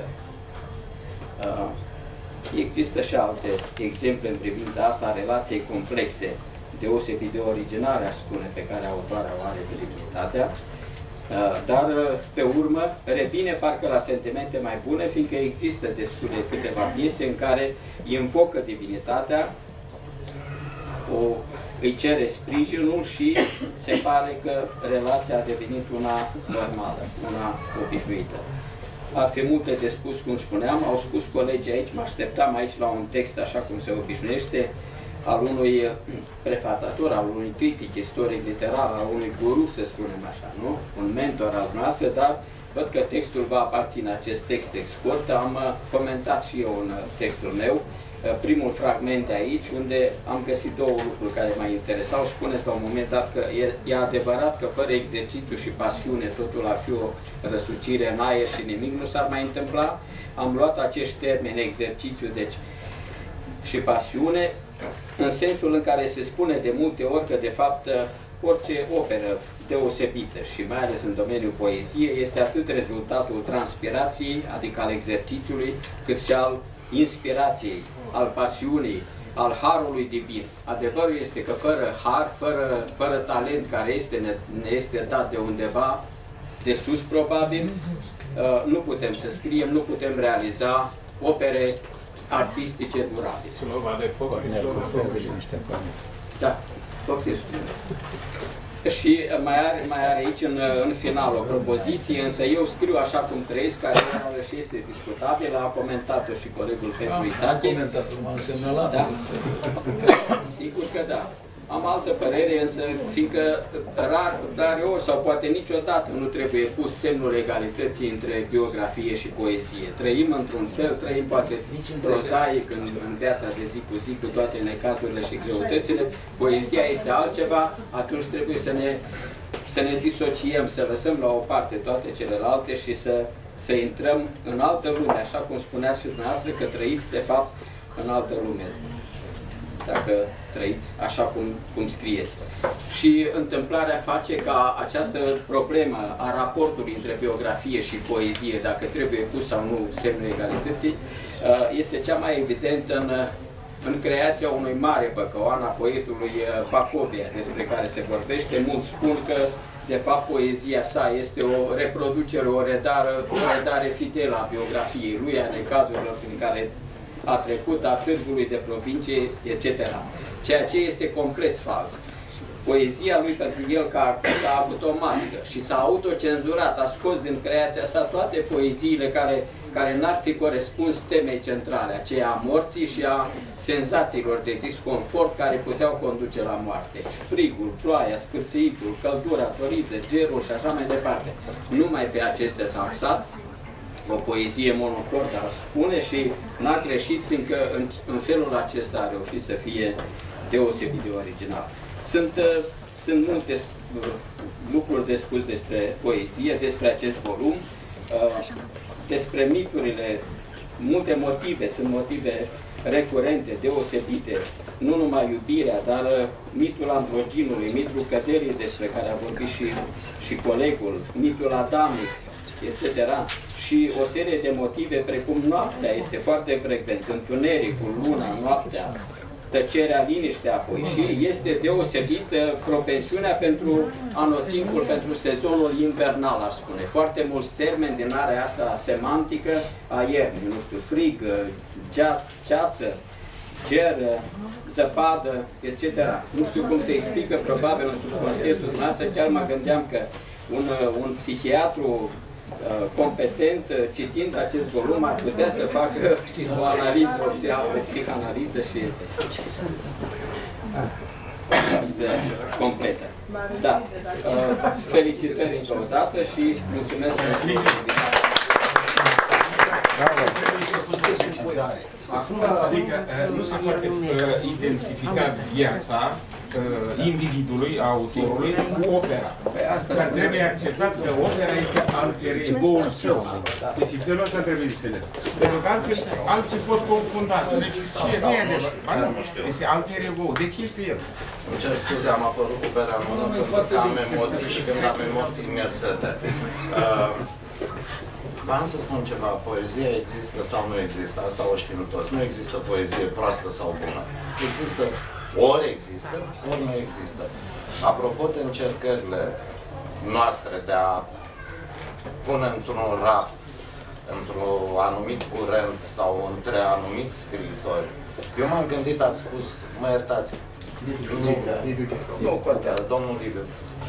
Există și alte exemple în privința asta, relației complexe, deosebit de originale, aș spune, pe care autoarea o are cu divinitatea, dar pe urmă revine parcă la sentimente mai bune, fiindcă există destule câteva piese în care invocă divinitatea, îi cere sprijinul și se pare că relația a devenit una normală, una obișnuită. Ar fi multe de spus, cum spuneam, au spus colegii aici, mă așteptam aici la un text așa cum se obișnuiește, al unui prefațator, al unui critic istoric literar, al unui guru, să spunem așa, nu? Un mentor al noastră, dar văd că textul va aparține acest text scurt. Am comentat și eu în textul meu primul fragment aici, unde am găsit două lucruri care m-au interesat. Spuneți la un moment dat că e adevărat că fără exercițiu și pasiune totul ar fi o răsucire în aer și nimic nu s-ar mai întâmpla. Am luat acești termeni, exercițiu, deci și pasiune, în sensul în care se spune de multe ori că, de fapt, orice operă deosebită și mai ales în domeniul poeziei este atât rezultatul transpirației, adică al exercițiului, cât și al inspirației, al pasiunii, al harului divin. Adevărul este că fără har, fără talent care ne este dat de undeva de sus, probabil, nu putem să scriem, nu putem realiza opere artistice durabile. Da, poftim. Și mai are aici în final o propoziție, însă eu scriu așa cum trăiesc, care și este discutabilă, a comentat-o și colegul Petru Isache.
Am comentat-o, m-am semnalat.
Da? Sigur că da. Am altă părere, însă, fiindcă rare ori sau poate niciodată nu trebuie pus semnul egalității între biografie și poezie. Trăim într-un fel, trăim poate prozaic în viața de zi cu zi, cu toate necazurile și greutățile. Poezia este altceva, atunci trebuie să ne disociem, să lăsăm la o parte toate celelalte și să intrăm în altă lume, așa cum spuneați și dumneavoastră, că trăiți, de fapt, în altă lume, dacă trăiți așa cum scrieți. Și întâmplarea face ca această problemă a raportului între biografie și poezie, dacă trebuie pus sau nu semnul egalității, este cea mai evidentă în creația unui mare băcăuan, a poetului Bacovia, despre care se vorbește. Mulți spun că, de fapt, poezia sa este o reproducere, o redare fidelă a biografiei lui, a necazurilor prin care a trecut, a târgului de provincie, etc. Ceea ce este complet fals. Poezia lui, pentru el, că a avut o mască și s-a autocenzurat, a scos din creația sa toate poeziile care n-ar fi corespuns temei centrale, aceea a morții și a senzațiilor de disconfort care puteau conduce la moarte. Frigul, ploaia, scârțâitul, căldura, toriță, gerul și așa mai departe. Numai pe acestea s-a axat. O poezie monocordă, ar spune, și n-a greșit, fiindcă în felul acesta a reușit să fie deosebit de original. Sunt multe lucruri de spus despre poezie, despre acest volum, despre miturile, multe motive, sunt motive recurente, deosebite, nu numai iubirea, dar mitul androginului, mitul căderii, despre care a vorbit și colegul, mitul adamic, etc. Și o serie de motive precum noaptea este foarte frecvent, întunericul, luna, noaptea, tăcerea, liniștea apoi. Și este deosebită propensiunea pentru anotimpul, pentru sezonul invernal, aș spune. Foarte mulți termeni din area asta semantică a iernii, nu știu, frig, ceață, ger, zăpadă, etc. Nu știu cum se explică, probabil în subconștientul noastră. Chiar mă gândeam că un psihiatru competent, citind acest volum, ar putea să facă o analiză, o psihanaliză și analiză completă. Da. Felicitări încă o dată și mulțumesc pentru invitație.
Acum, adică, nu se poate identifica viața individului, autorului, cu opera. Dar trebuie acceptat că opera este alter ego-ul său. Deci în felul ăsta trebuie înțeles. Pentru că altfel, alții pot confunda. Deci, nu e adevărat. Este alter ego. Deci este el.
Îmi cer scuze, am apărut cu berea în mână pentru că am emoții și când am emoții mi-e sete. V-am să spun ceva, poezia există sau nu există, asta o știm toți. Nu există poezie proastă sau bună. Există, ori nu există. Apropo de încercările noastre de a pune într-un raft, într-un anumit curent sau între anumiți scriitori, eu m-am gândit, ați spus, mă iertați, domnul Liviu,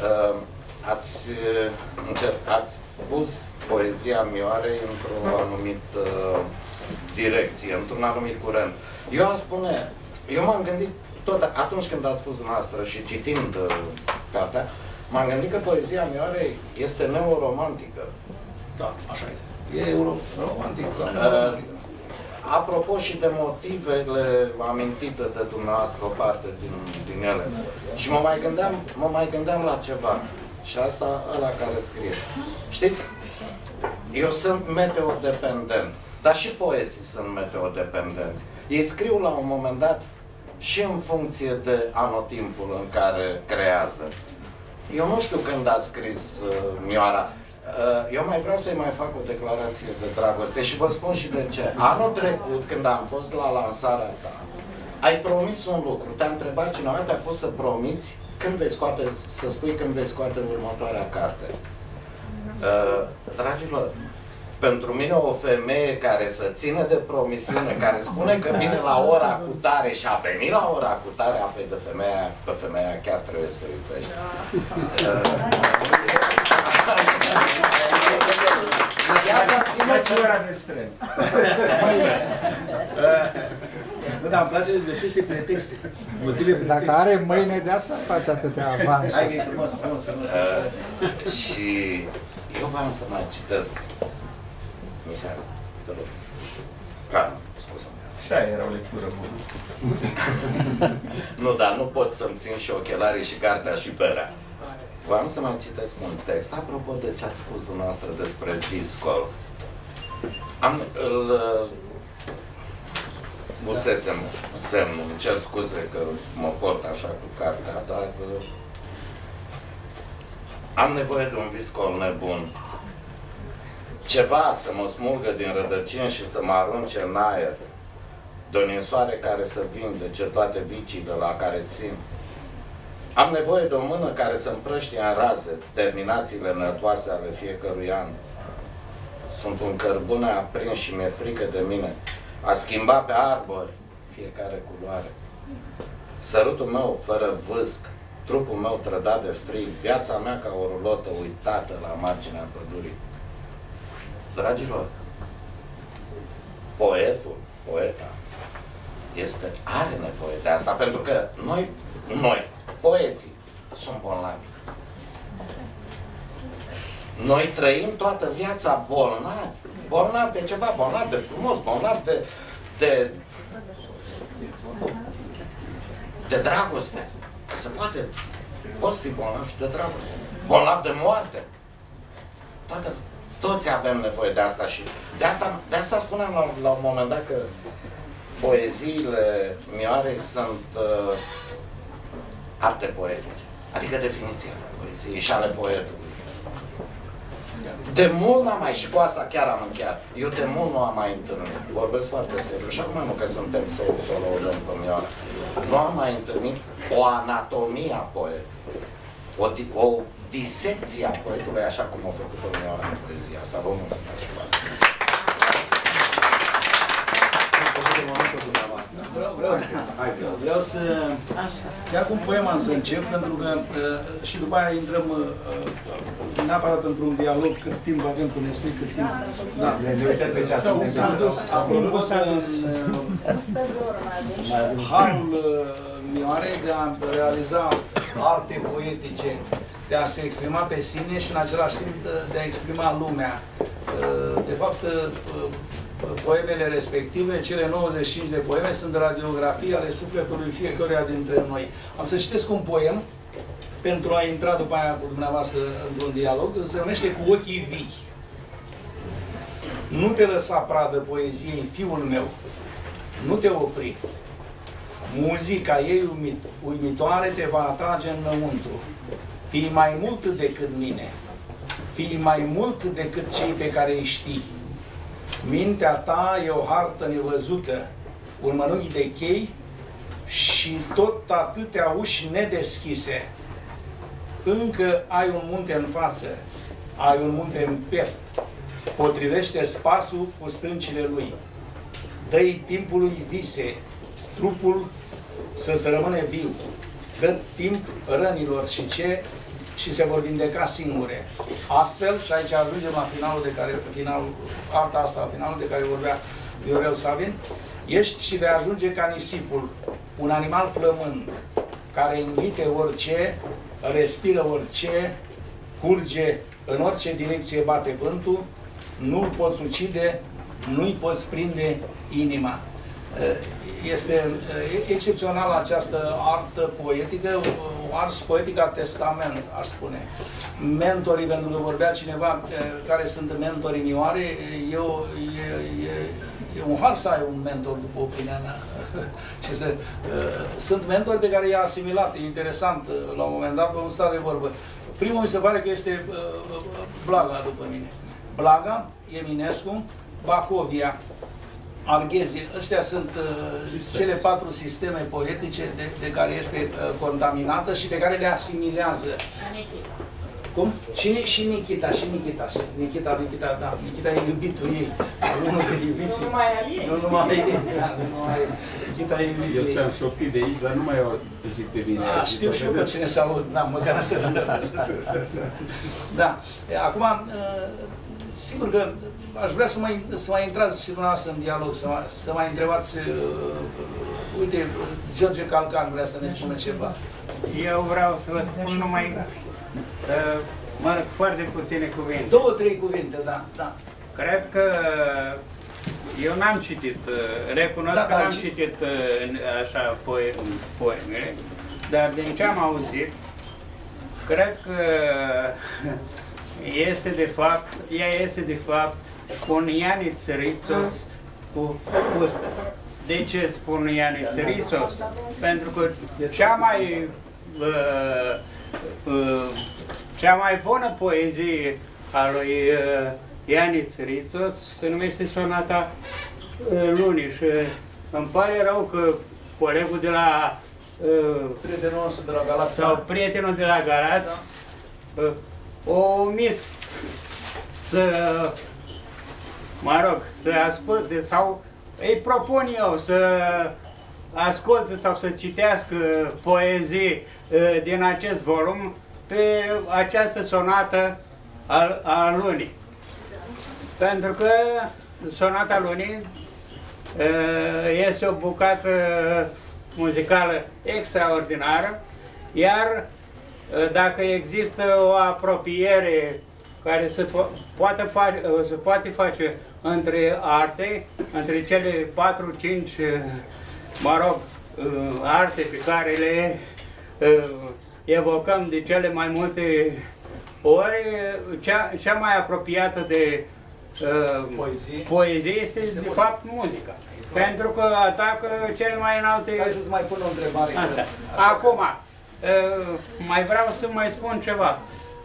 ați pus poezia Mioarei într-o anumită direcție, într-un anumit curent. Eu m-am gândit, tot atunci când ați spus dumneavoastră și citind cartea, m-am gândit că poezia Mioarei este neoromantică.
Da, așa este. E romantic.
Apropo și de motivele amintite de dumneavoastră, o parte din ele. Și mă mai gândeam la ceva. Și asta ăla care scrie. Știți? Eu sunt meteodependent. Dar și poeții sunt meteodependenți. Ei scriu la un moment dat și în funcție de anotimpul în care creează. Eu nu știu când a scris Mioara. Eu mai vreau să-i mai fac o declarație de dragoste și vă spun și de ce. Anul trecut, când am fost la lansarea ta, ai promis un lucru. Te-a întrebat cineva, te-a pus să promiți să spui când vei scoate următoarea carte. Dragilor, pentru mine o femeie care să ține de promisiune, care spune că vine la ora cutare și a venit la ora cutare, pe femeia chiar trebuie să iubești.
Da, îmi place, găsește pretexte.
Dacă are mâine de asta, face atâtea avans.
Hai că e frumos, frumos.
Și eu vreau să mai citesc. Mihail, te rog. Scuze-mă.
Și aia era o lectură bună.
Nu, dar nu pot să-mi țin și ochelarii și cartea și berea. Vreau să mai citesc un text. Apropo de ce ați spus dumneavoastră despre Viscol. Pusesem semnul, îmi cer scuze că mă port așa cu cartea, dar am nevoie de un viscol nebun. Ceva să mă smulgă din rădăcini și să mă arunce în aer. De o ninsoare care să vindece toate viciile la care țin. Am nevoie de o mână care să împrăștie în raze terminațiile nervoase ale fiecărui an. Sunt un cărbune aprins și mi-e frică de mine. A schimba pe arbori fiecare culoare. Sărutul meu fără vâsc, trupul meu trădat de frig, viața mea ca o rulotă uitată la marginea pădurii. Dragilor, poeta, are nevoie de asta, pentru că noi, poeții, sunt bolnavi. Noi trăim toată viața bolnavi. Bolnavi de ceva, bolnavi de frumos, bolnavi de dragoste. Că se poate, poți fi bolnav și de dragoste. Bolnav de moarte. Toți avem nevoie de asta și de asta spuneam la un moment dat că poeziile Mioarei sunt arte poetice. Adică definiția de poezie și ale poetului. De mult n-am mai, și cu asta chiar am încheiat, eu de mult nu am mai întâlnit, vorbesc foarte serios, și acum nu că suntem solo pe Mioara, nu am mai întâlnit o anatomie a poetului, o disecție a poetului așa cum a făcut-o Mioara în poezia asta. Vă mulțumesc și cu asta.
Vreau să... Chiar cum poema să încep, pentru că și după aia intrăm neapărat într-un dialog, cât timp avem tu ne spui, cât timp... Da. Apropo de harul inimioare, de a realiza arte poetice, de a se exprima pe sine și în același timp de a exprima lumea. De fapt, poemele respective, cele 95 de poeme, sunt radiografii ale sufletului fiecăruia dintre noi. Am să citesc un poem pentru a intra după aia cu dumneavoastră într-un dialog, se numește Cu ochii vii. Nu te lăsa pradă poeziei, fiul meu, nu te opri. Muzica ei uimitoare te va atrage înăuntru. Fii mai mult decât mine, fii mai mult decât cei pe care îi știi. Mintea ta e o hartă nevăzută, un mănunchi de chei și tot atâtea uși nedeschise. Încă ai un munte în față, ai un munte în piept. Potrivește-ți pasul cu stâncile lui. Dă-i timpului vise, trupul să se rămâne viu. Dă timp rănilor și se vor vindeca singure. Astfel, și aici ajungem la arta asta, la finalul de care vorbea Viorel Savin, ești și vei ajunge ca nisipul, un animal flămând, care înghite orice, respiră orice, curge în orice direcție bate vântul, nu-l poți ucide, nu-i poți prinde inima. Este excepțională această artă poetică, o ars poetică a testament, aș spune. Mentorii, pentru că vorbea cineva care sunt mentori inioare, e un har să ai un mentor, după opinia mea. Și sunt mentori pe care i-a asimilat, e interesant, la un moment dat, vom sta de vorbă. Primul mi se pare că este Blaga, după mine. Blaga, Eminescu, Bacovia, Arghezi, ăștia sunt cele 4 sisteme poetice de care este contaminată și de care le asimilează. Cum? Și Nikita, da. Nikita e iubitul ei. Unul de iubiți.
Nu numai al ei.
Nu numai ei. Nikita e iubitul ei.
Eu ți-am șoptit de aici, dar nu mai au zic pe mine.
Știu și eu pe cine să aud, da, măcar atât. Da. Acum, sigur că aș vrea să mai intrați și dumneavoastră în dialog, să mai întrebați, uite, George Calcan vrea să ne spună ceva.
Eu vreau să vă spun numai, foarte puține cuvinte.
2-3 cuvinte, da.
Cred că eu n-am citit, recunosc că n-am citit așa poeme, dar din ce am auzit, cred că ea este de fapt un Ianiț Ritsos cu pustă. De ce spun Ianiț Ritsos? Pentru că cea mai bună poezie a lui Ianiț Ritsos se numește Sonata Lunii și îmi pare rău că colegul de la
prietenul nostru de la Galați
sau prietenul de la Galați o omis să asculte sau îi propun eu să asculte sau să citească poezii din acest volum pe această sonată a Lunii. Pentru că Sonata Lunii este o bucată muzicală extraordinară, iar dacă există o apropiere care se poate face între arte, între cele 4-5, arte pe care le evocăm de cele mai multe ori, cea mai apropiată de poezie este de fapt muzica. Pentru că atacă cele mai înalte...
Hai să-ți mai pun o întrebare.
Acum, mai vreau să mai spun ceva.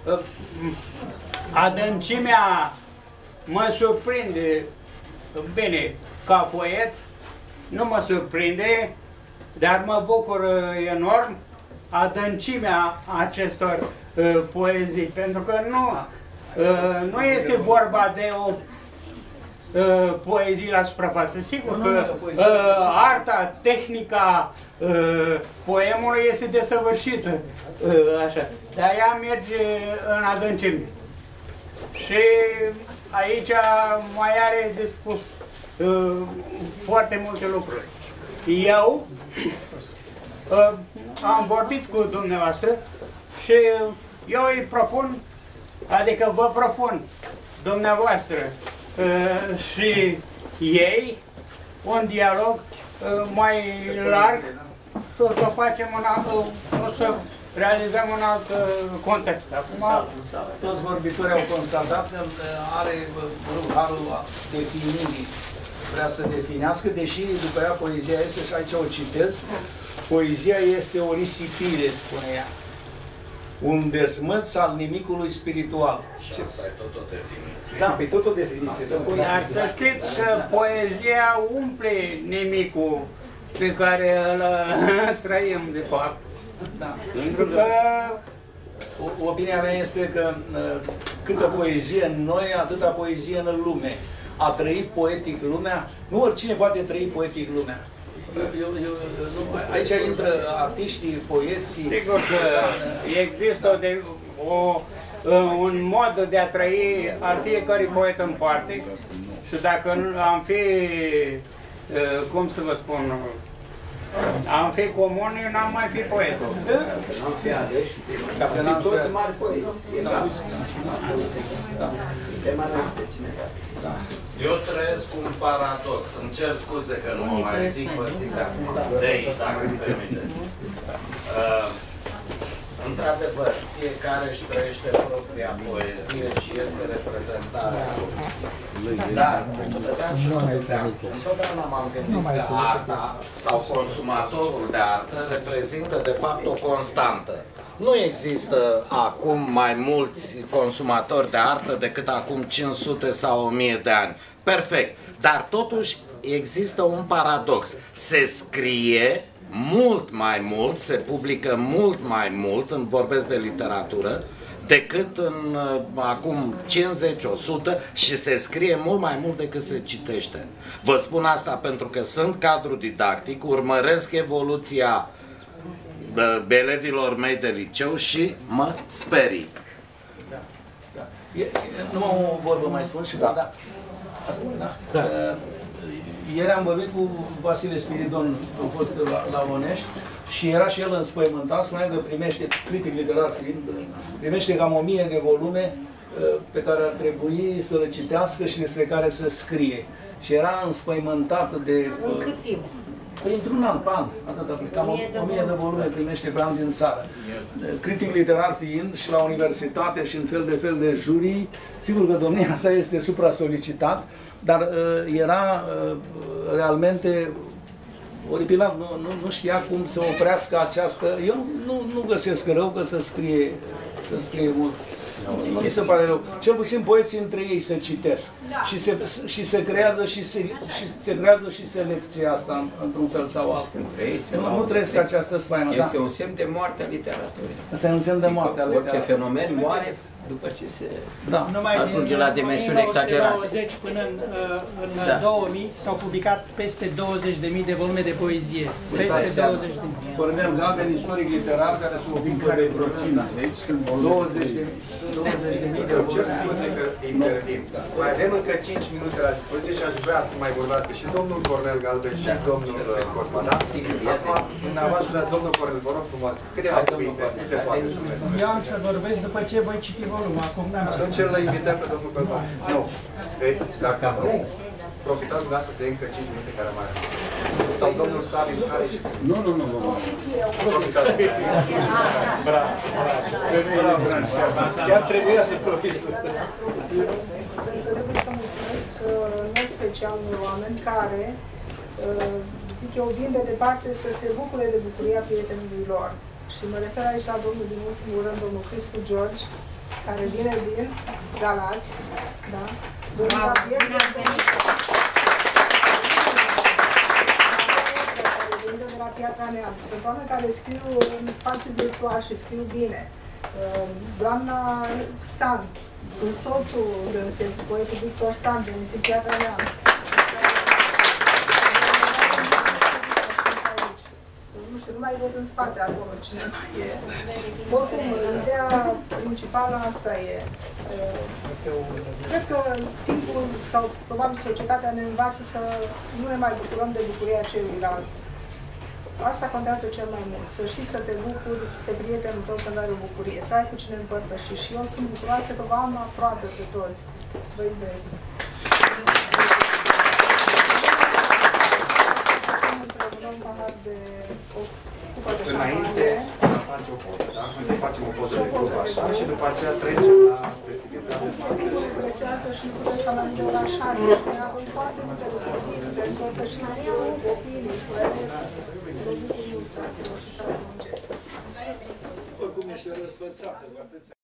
Adâncimea mă surprinde, bine, ca poet, nu mă surprinde, dar mă bucur enorm adâncimea acestor poezii, pentru că nu este vorba de o poezii la suprafață. Sigur că arta, tehnica poemului este desăvârșită, așa, dar ea merge în adâncime. Și aici mai are de spus foarte multe lucruri. Eu am vorbit cu dumneavoastră și eu îi propun, adică vă propun dumneavoastră și ei un dialog mai larg, să facem o să realizăm un alt context. Acum,
toți vorbitorii au constatat că are harul definirii. Vrea să definească, deși după ea poezia este, și aici o citesc, poezia este o risipire, spune ea. Un desmăț al nimicului spiritual.
Și asta e tot o definiție.
Da, pe tot o definiție.
Dar să știți că poezia umple nimicul pe care îl trăim, de fapt.
Da.
Pentru că
opinia mea este că câtă poezie în noi, atâta poezie în lume. A trăit poetic lumea, nu oricine poate trăi poetic lumea. Aici intră artiștii, poeții.
Sigur că există un mod de a trăi al fiecărui poet în parte și dacă am fi, cum să vă spun, am fi comuni, n-am mai fi poeți.
N-am fi aleși, am fi toți mari poeți.
Eu trăiesc un paradox. Îmi cer scuze că nu mă mai ridic, vă zic acum. De aici, dacă îmi permiteți. Într-adevăr, fiecare își trăiește propria poezie și este reprezentarea lui. Dar, întotdeauna m-am gândit că arta sau consumatorul de artă reprezintă de fapt o constantă. Nu există acum mai mulți consumatori de artă decât acum 500 sau 1000 de ani. Perfect. Dar totuși există un paradox. Se scrie mult mai mult, se publică mult mai mult, vorbesc de literatură, decât în acum 50, 100 și se scrie mult mai mult decât se citește. Vă spun asta pentru că sunt cadru didactic, urmăresc evoluția elevilor mei de liceu și mă sperii.
Da, da. Numai o vorbă mai spun și da. Asta, da. Da. Ieri am vorbit cu Vasile Spiridon, a fost la Onești, și era și el înspăimântat, spunea că primește, critic literar fiind, primește cam 1000 de volume pe care ar trebui să le citească și despre care să scrie. Și era înspăimântat de...
În cât timp?
Păi într-un an, pe an, atâta plec. Cam 1000 de volume primește pe an din țară. Critic literar fiind și la universitate și în fel de jurii, sigur că domnia sa este supra-solicitat, dar era realmente oripilat, nu știa cum să oprească această... Eu nu găsesc rău că să scrie mult. Nu mi se pare rău. Cel puțin poeții între ei se citesc. Și se creează și selecția asta într-un fel sau altul. Nu trăiesc această spaimă.
Este un semn de moarte a literaturii.
Asta e un semn de moarte a literaturii.
Orice fenomen moare după ce se ajunge la dimensiuni exagerate.
1990 până în 2000 s-au publicat peste 20.000 de volume de poezie. Peste 20.000.
Cornel Galben, istoric literar, care se ocupă de procina. Deci sunt 20.000 de volume.
Scuze că intervin. Mai avem încă 5 minute la dispoziție și aș vrea să mai vorbească și domnul Cornel Galben și domnul Cosma, da? Acum, dumneavoastră, domnul Cornel, vă rog frumos, câteva cuvinte, nu se poate spune.
Eu am să vorbesc după ce voi citi volumul.
Atunci îl invităm pe domnul Cosma. Nu. Dacă nu, profitați dumneavoastră de încă 5 minute care mai are. Sau domnul Sabin, care și...
Nu.
Profitați.
Bravo. Chiar trebuia să profitez.
Trebuie să mulțumesc în mod special unor oameni care, zic eu, vin de departe să se bucure de bucuria prietenului lor. Și mă refer aici la domnul din ultimul rând, domnul Cristu George, care vine din Galați, da? Domnul Gabriel care vine de la Piatra Neamț. Sunt oameni care scriu în spațiu virtual și scriu bine. Doamna Stan, soțul dânsei, poetul Victor Stan, din Piatra Neamț. Nu știu, nu mai văd în spate acolo cine mai e. Oricum, ideea principală asta e. Cred că timpul sau probabil societatea ne învață să nu ne mai bucurăm de bucuria celuilalt. Asta contează cel mai mult. Să știi să te bucuri de prietenul tău când are o bucurie. Să ai cu cine împărtăși. Și eu sunt bucuroasă că vă am aproape pe toți. Vă iubesc. Un pahar de o cupă de
înainte să faci o poză, da? Întâi facem o poză de grup așa și după aceea trecem la festivitate.
Mă presează și nu puteți să mergem la 6 și ne avem foarte multe lucruri de împărtășiri cu opinii, cu elevi. Vă bucur mult, fraților, și să vă munceți.
Oricum ești răsfățată.